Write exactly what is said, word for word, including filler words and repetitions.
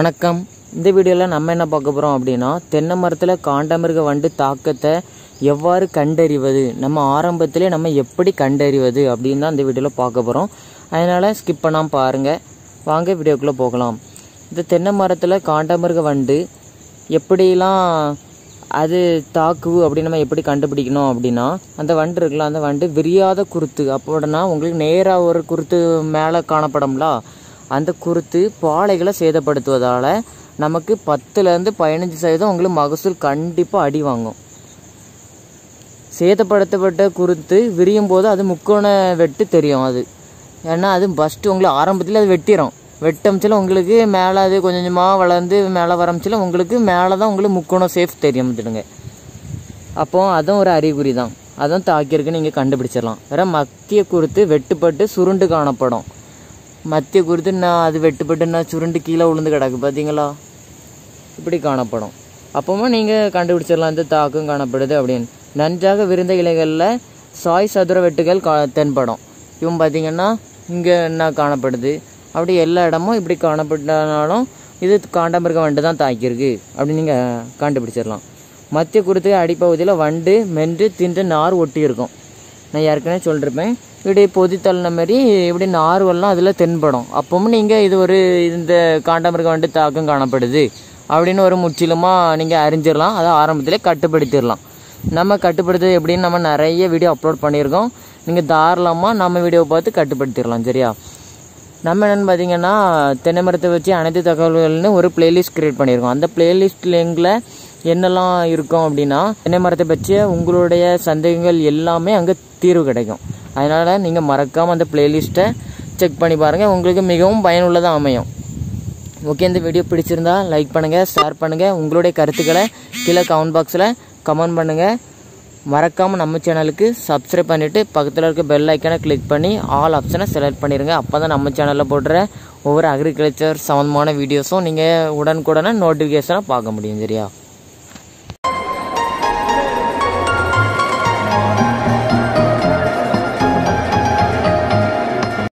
வணக்கம். இந்த வீடியோவில் நம்ம என்ன பார்க்க போகிறோம் அப்படின்னா, தென்னை மரத்தில் காண்டாமிருக வண்டு தாக்கத்தை எவ்வாறு கண்டறிவது, நம்ம ஆரம்பத்திலே நம்ம எப்படி கண்டறிவது அப்படின்னு தான் இந்த வீடியோவில் பார்க்க போகிறோம். அதனால் ஸ்கிப் பண்ணாமல் பாருங்கள். வாங்க வீடியோக்குள்ளே போகலாம். இந்த தென்னை மரத்தில் காண்டாமிருக வண்டு எப்படிலாம் அது தாக்கு அப்படின்னு நம்ம எப்படி கண்டுபிடிக்கணும் அப்படின்னா, அந்த வண்டு இருக்குல்ல, அந்த வண்டு விரியாத குருத்து அப்படின்னா உங்களுக்கு நேராக ஒரு குருத்து மேலே காணப்படும்ல, அந்த குருத்து பாலைகளை சேதப்படுத்துவதால் நமக்கு பத்துலேருந்து பதினஞ்சு சதவீதம் உங்களுக்கு மகசூல் கண்டிப்பாக அடி வாங்கும். சேதப்படுத்தப்பட்ட குருத்து விரியும் போது அது முக்கோண வெட்டு தெரியும். அது ஏன்னா அது ஃபஸ்ட்டு உங்களுக்கு ஆரம்பத்தில் அது வெட்டிடும். வெட்டமிச்சில் உங்களுக்கு மேலே அது கொஞ்சம் கொஞ்சமாக வளர்ந்து மேலே வரமிச்சில் உங்களுக்கு மேலே தான் உங்களுக்கு முக்கோணம் சேஃப் தெரியும் வச்சுடுங்க. அப்போது அதுவும் ஒரு அறிகுறி தான். அதுவும் தாக்கியிருக்குன்னு நீங்கள் கண்டுபிடிச்சிடலாம். வேறு மத்திய குருத்து வெட்டுப்பட்டு சுருண்டு காணப்படும். மத்திய குருத்து நான் அது வெட்டுப்பட்டு நான் சுருண்டு கீழே விழுந்து கிடக்கு பார்த்தீங்களா, இப்படி காணப்படும். அப்போவும் நீங்கள் கண்டுபிடிச்சிடலாம் இந்த தாக்கும் காணப்படுது அப்படின்னு. நன்றாக விரிந்த இலைகளில் சாய் சதுர வெட்டுகள் கா தென்படும். இவன் பார்த்தீங்கன்னா இங்கே என்ன காணப்படுது, அப்படி எல்லா இடமும் இப்படி காணப்பட்டனாலும் இது காண்டாமிருக வண்டு தான் தாக்கியிருக்கு அப்படின்னு நீங்கள் கண்டுபிடிச்சிடலாம். மத்திய குருத்து அடிப்பகுதியில் வண்டு மென்று தின்று நார் ஒட்டி இருக்கும். நான் ஏற்கனவே சொல்லியிருப்பேன், இப்படி பொதி தள்ளின மாதிரி இப்படி நார்வெல்லாம் அதில் தென்படும். அப்பவும் நீங்கள் இது ஒரு இந்த காண்டாமிருக வண்டு தாக்கம் காணப்படுது அப்படின்னு ஒரு முற்றிலுமாக நீங்கள் அறிஞ்சிடலாம். அதை ஆரம்பத்திலே கட்டுப்படுத்திடலாம். நம்ம கட்டுப்படுத்துறது எப்படின்னு நம்ம நிறைய வீடியோ அப்லோட் பண்ணியிருக்கோம். நீங்கள் தாராளமாக நம்ம வீடியோவை பார்த்து கட்டுப்படுத்திடலாம். சரியா? நம்ம என்னென்னு பார்த்தீங்கன்னா, தென்னை மரத்தை வச்சு அனைத்து தகவல்கள்னு ஒரு பிளேலிஸ்ட் க்ரியேட் பண்ணியிருக்கோம். அந்த பிளேலிஸ்ட் லிங்கில் என்னெல்லாம் இருக்கும் அப்படின்னா, தென்னை மரத்தை பற்றிய உங்களுடைய சந்தேகங்கள் எல்லாமே அங்கே தீர்வு கிடைக்கும். அதனால் நீங்கள் மறக்காமல் அந்த பிளேலிஸ்ட்டை செக் பண்ணி பாருங்கள். உங்களுக்கு மிகவும் பயனுள்ளதாக அமையும். ஓகே, இந்த வீடியோ பிடிச்சிருந்தா லைக் பண்ணுங்கள், ஷேர் பண்ணுங்கள். உங்களுடைய கருத்துக்களை கீழே கமெண்ட் பாக்ஸில் கமெண்ட் பண்ணுங்கள். மறக்காமல் நம்ம சேனலுக்கு சப்ஸ்கிரைப் பண்ணிவிட்டு பக்கத்தில் இருக்க பெல் ஐக்கானை கிளிக் பண்ணி ஆல் ஆப்ஷனை செலக்ட் பண்ணிடுங்க. அப்போ தான் நம்ம சேனலில் போடுற ஒவ்வொரு அக்ரிகல்ச்சர் சம்மந்தமான வீடியோஸும் நீங்கள் உடனுக்குடனே நோட்டிஃபிகேஷனாக பார்க்க முடியும். சரியா?